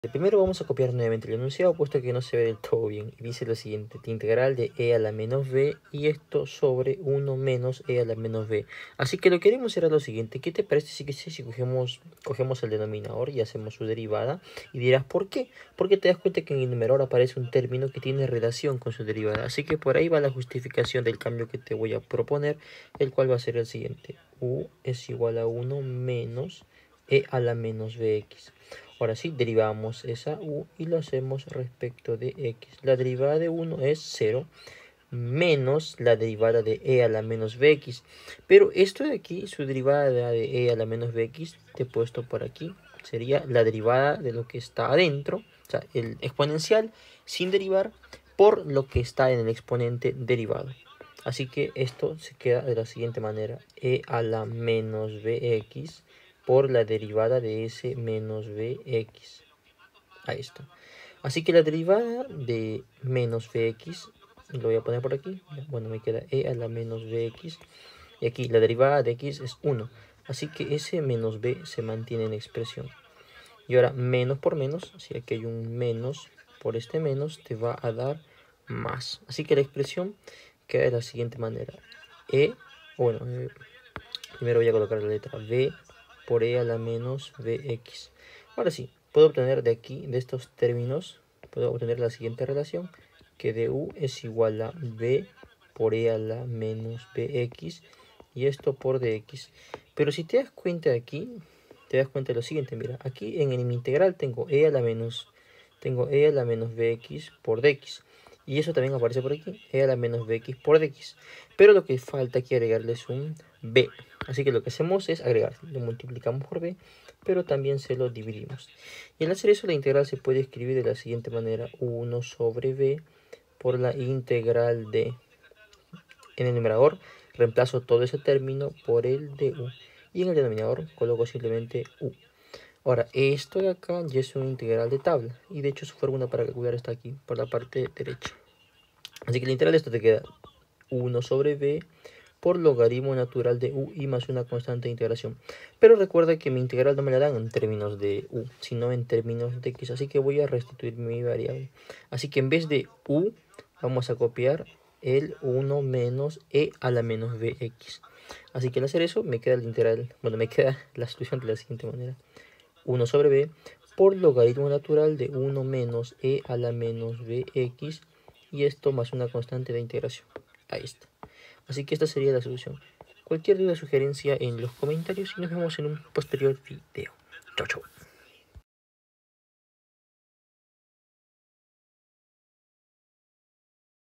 Primero vamos a copiar nuevamente el enunciado, puesto que no se ve del todo bien. Y dice lo siguiente: integral de e a la menos b, y esto sobre 1 menos e a la menos b. Así que lo que haremos será lo siguiente. ¿Qué te parece si cogemos el denominador y hacemos su derivada? Y dirás, ¿por qué? Porque te das cuenta que en el numerador aparece un término que tiene relación con su derivada. Así que por ahí va la justificación del cambio que te voy a proponer, el cual va a ser el siguiente: u es igual a 1 menos e a la menos bx. Ahora sí, derivamos esa u y lo hacemos respecto de x. La derivada de 1 es 0 menos la derivada de e a la menos bx. Pero esto de aquí, su derivada de e a la menos bx, te he puesto por aquí, sería la derivada de lo que está adentro, o sea, el exponencial sin derivar por lo que está en el exponente derivado. Así que esto se queda de la siguiente manera: e a la menos bx por la derivada de s menos bx. Ahí está. Así que la derivada de menos bx, lo voy a poner por aquí. Bueno, me queda e a la menos bx. Y aquí la derivada de x es 1. Así que s menos b se mantiene en expresión. Y ahora menos por menos, si aquí hay un menos por este menos, te va a dar más. Así que la expresión queda de la siguiente manera: primero voy a colocar la letra b por e a la menos bx. Ahora sí, puedo obtener de aquí, de estos términos, puedo obtener la siguiente relación, que du es igual a b por e a la menos bx, y esto por dx. Pero si te das cuenta de aquí, te das cuenta de lo siguiente: mira, aquí en mi integral tengo e a la menos bx por dx. Y eso también aparece por aquí, e a la menos bx por dx. Pero lo que falta aquí agregarle es un b. Así que lo que hacemos es agregar, lo multiplicamos por b, pero también se lo dividimos. Y al hacer eso, la integral se puede escribir de la siguiente manera: 1 sobre b por la integral de... En el numerador reemplazo todo ese término por el de u, y en el denominador coloco simplemente u. Ahora, esto de acá ya es un integral de tabla, y de hecho su fórmula para calcular está aquí, por la parte derecha. Así que la integral de esto te queda 1 sobre b por logaritmo natural de u y más una constante de integración. Pero recuerda que mi integral no me la dan en términos de u, sino en términos de x. Así que voy a restituir mi variable. Así que en vez de u, vamos a copiar el 1 menos e a la menos bx. Así que al hacer eso, me queda la integral, bueno, me queda la solución de la siguiente manera: 1 sobre b por logaritmo natural de 1 menos e a la menos bx, y esto más una constante de integración. Ahí está. Así que esta sería la solución. Cualquier duda o sugerencia en los comentarios, y nos vemos en un posterior video. Chau, chau.